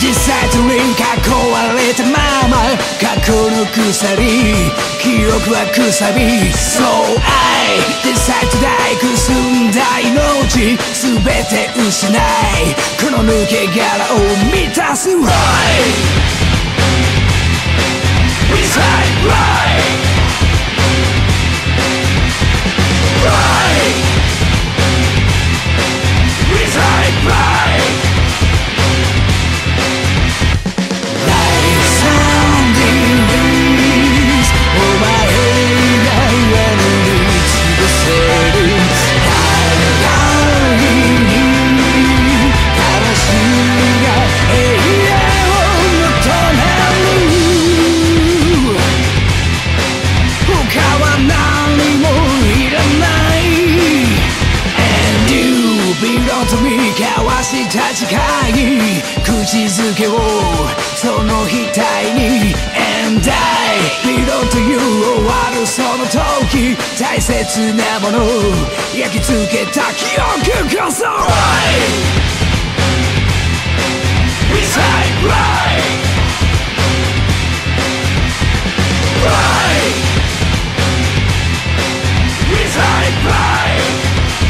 実際と輪囲われたまま過去の鎖記憶はくさび So I decide to die くすんだ命全て失いこの抜け殻を満たす Right Recite right Right Recite right誓い口づけをその額に And I belong to you 終わるその時大切なもの焼き付けた記憶こそ Right Recite right Right Recite right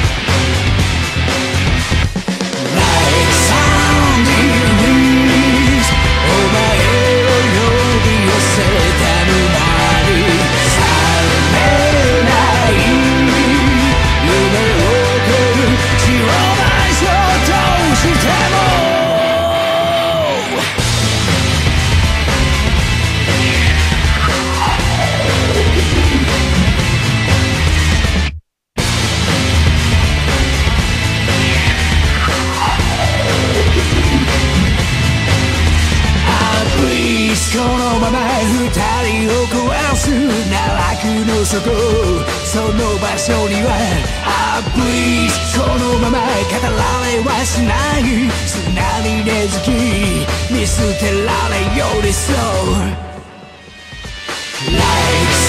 このまま二人を壊す奈落の底その場所にはPlease このまま語られはしない砂に根付き見捨てられ寄り添う Like